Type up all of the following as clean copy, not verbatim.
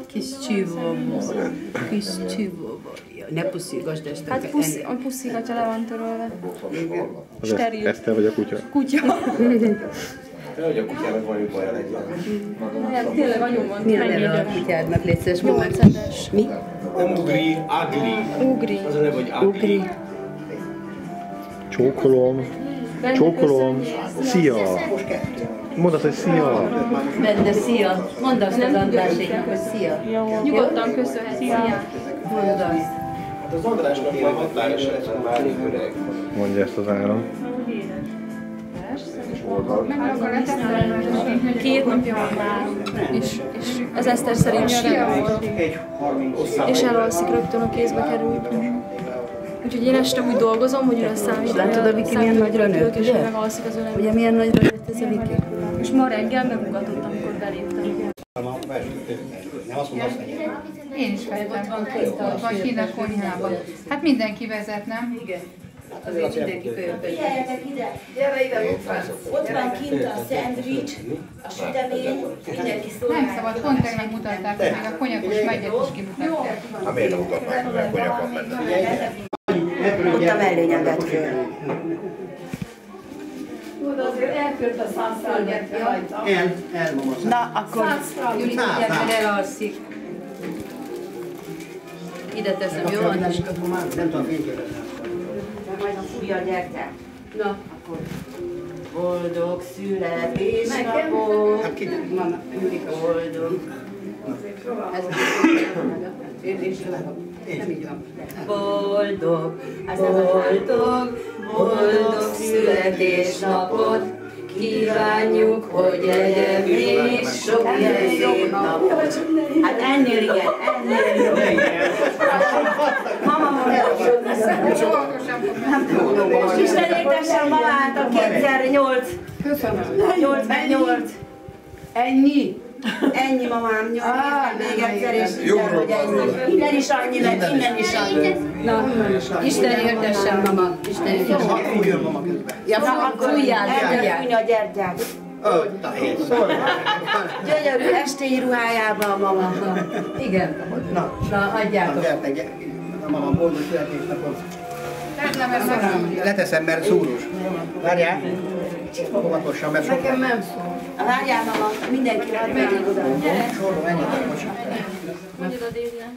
Kis csivóval. Ne puszilgasd ezt. Hát a puszilgatja le van törölve. Az Steril. Eszter vagy a kutya? Kutya. De hogy a kutyának valami baja legyen. Hát tényleg nagyon van. Mi a neve a kutyádnak, légy szíves? 8-es. Mi? Nem ugri, ugly. Ugri. Az a neve, hogy ugly. Csókolom. Csókolom. Szia! Mondd azt, hogy szia! Benne, szia! Mondd azt az Andráséknak, hogy szia! Nyugodtan köszönhet. Szia. Mondd azt. Hát az Andrásnak már határosan ez a már öreg. Mondja ezt az áron. 2 napja van már, és az Eszter szerint sírva, és elalszik, rögtön a kézbe kerül. Úgyhogy én este úgy dolgozom, hogy ürön számít. Látod, a Viki milyen nagyra nőtt, és ugye? megalszik az ölembe. Ugye milyen nagyra nőtt ez a Viki? És ma reggel megugatott, amikor beléptem. Nem azt mondom, hogy Én is vettem, vagy kint a konyhában. Hát mindenki vezet, nem? Igen. Azért mindenki kölyöpödik. Figyeljetek ide! Gyere ide, ott van kint a szendvics, a sütemény, mindenki szól. Nem szabad, pont tegnap mutatták, hogy még a konyakos megyet is kimutatták. Hát miért nem mutatnák, mert konyak van benne? Ott a mellényem vett föl. Na, akkor Judit elalszik. Ide teszem, jó? Annáska? Majd a fújja gyertek. Na, akkor boldog születésnapot. Hát Boldog. Boldog, boldog születésnapot. Kívánjuk, hogy legyen még sok ilyen szép napot. Hát ennél igen, ennél igen. Mama mondja, most Isten értessem mamát a 2x8. Köszönöm. 8x8. Ennyi? Ennyi mamám, 8 még egyszer, és Isten, hogy ennyi. Innen is annyi lett, innen is annyi. Na, Isten értessen, mama. Isten értessen. fújjon mama közben. Ja, fújjál, Elkezdett fújni a gyertyát. Gyönyörű estély ruhájában a mama. Igen. Na, adjátok. Mama, boldog születésnapot. Leteszem, mert szúrós. Várjál. Fogatosan, mert sok. Nekem nem szól. Várjál mama, mindenki várj meg oda. Sorba menjetek, bocsánat. Mondjad a Dédre.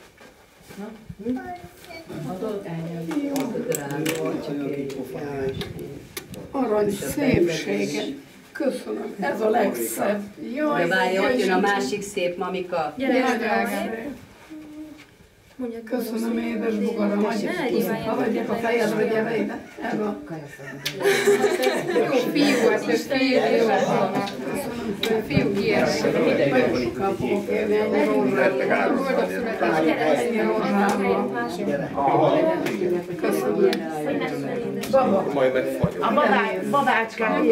Arany szépsége. Köszönöm, ez a legszebb. Jaj, De várj, ott jön a másik szép mamika. Gyere, drágám. Köszönöm, édes bogaram, hogy haladjak a fejedre, gyere ide. Ez a... Jó fiú, hát ő fiú, fiú kiesik. Nagyon sokan fogok élni ennyi rózsával. Ennyi rózsával. Köszönöm. Majd megfagyom. A babácskák.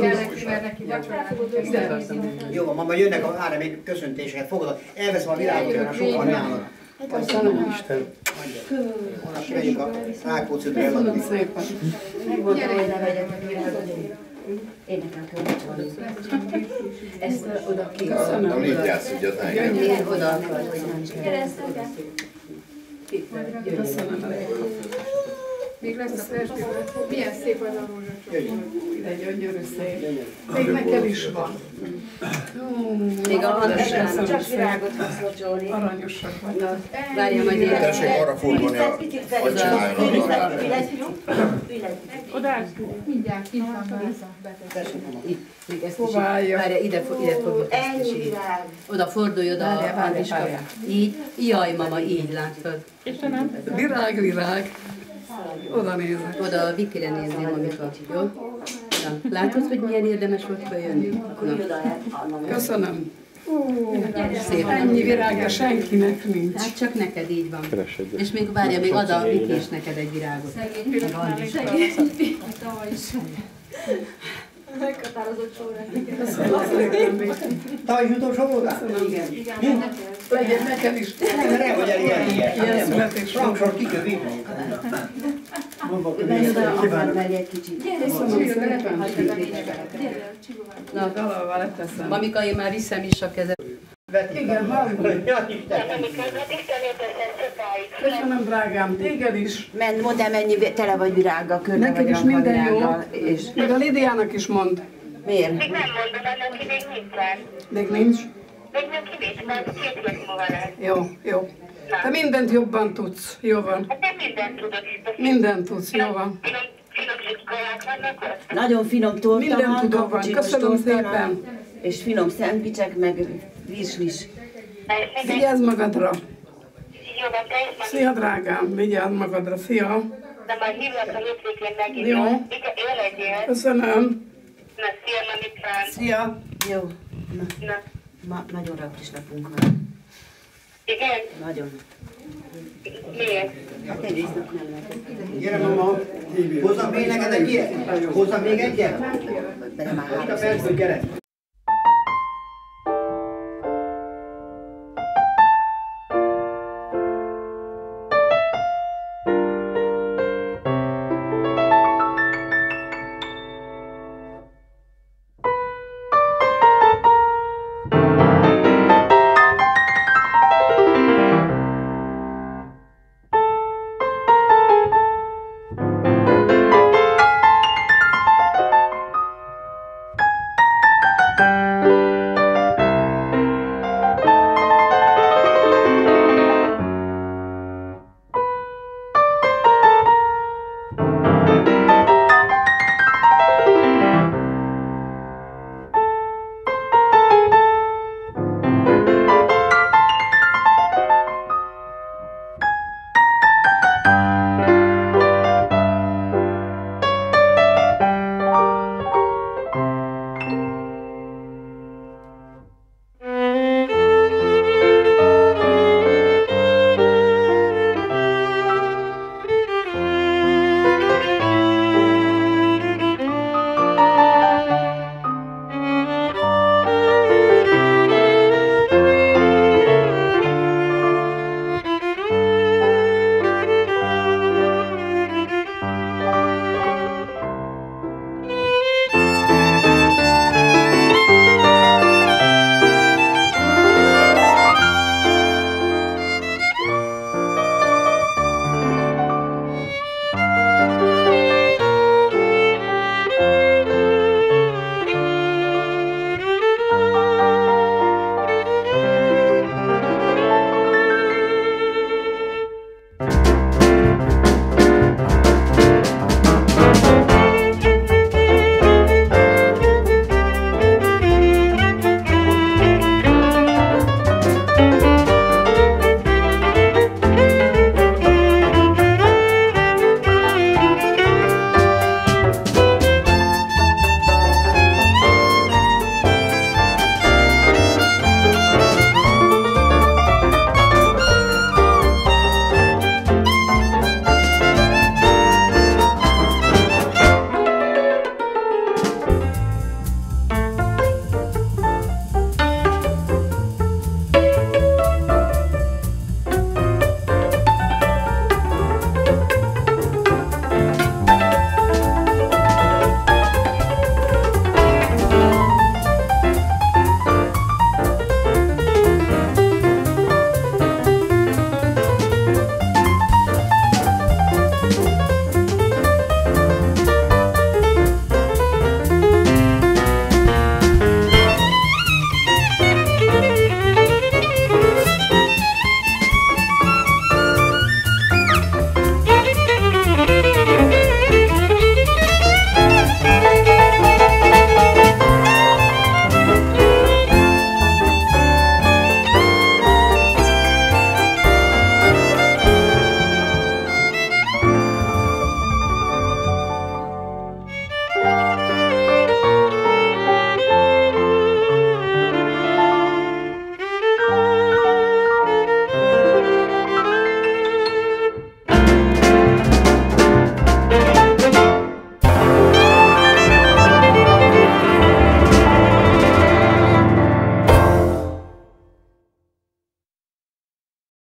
Jó, mama, jönnek a ára még köszöntéseket, fogod, elveszem a világot, a sokan nyálat. Köszönöm, Isten. Megyünk a Rákóczit eladni. Köszönöm szépen. Megmondtam, hogy ne vegyetek virágot. Én nekem kellett valami. Ezt oda ki. Nem így játszódjad, ne. Én oda akar, hogy nem kell. Gyere, Eszterke. Köszönöm. Még lesz a festőben. Milyen szép az a rózsacsok. Ide gyönyörű szép. Még nekem is van. Még a Csak András virágot fogsz locsolni. Aranyosak vagyok. várja, majd ide. Tessék arra fordulni, hogy csináljon arra. Oda, mindjárt kint van háza. Itt, még ezt is. Hová álljak? Várja, ide fogjuk ezt is Ennyi így. virág. Oda fordulj oda a Andriska. Így. Jaj, mama, így látod. Virág, virág. Oda nézek. Oda a Vikire nézni, mamika. Jó? Na, látod, hogy milyen érdemes volt följönni? Na, Köszönöm. szép. Ennyi virágja senkinek nincs. Hát csak neked így van. Keres egyet. És még várja, még ad a Viki is neked egy virágot. Meg Andriska. Meghatározott sorrend. Tavaly is utolsó voltál? Igen. Legyen nekem is. Nem, hogy elég Ilyen születés. Frankfurt kikövi. Menj oda, abban megy egy kicsit. Köszönöm szépen. Na, Valahol leteszem. mamika, én már viszem is a kezem. Igen, hallom. Köszönöm, drágám, téged is. Mondd el, mennyi tele vagy virággal, körbe Neked vagy is rakva minden jó. virággal, és Meg a Lidiának is mond. miért? Még nem mondom, annak még nincsen. Még nincs? Még nem kivétel, mert 2 hét múlva lesz. Jó, jó. Te mindent jobban tudsz. Jó van. Hát nem mindent tudok. Mindent tudsz, jó van. Finom csipkolák vannak ott? Nagyon finom torta Minden van, tudom van. kapucsinos Köszönöm torta szépen. van, és finom szendvicsek, meg rizs. Vigyázz magadra. Jó van, te is meg. Szia, drágám. Vigyázz magadra. Szia. De majd hívlak a hétvégén megint. Jó. Jó legyél. Köszönöm. Na, szia, mamikám. Szia. Jó. Na. Ma nagyon raktis napunk van. Igen? Nagyon. Miért? Hát egyrészt nem lehet. Gyere, mama. Hozzam még neked egy ilyet? Hozzam még egyet? De már Itt a percből, gyere.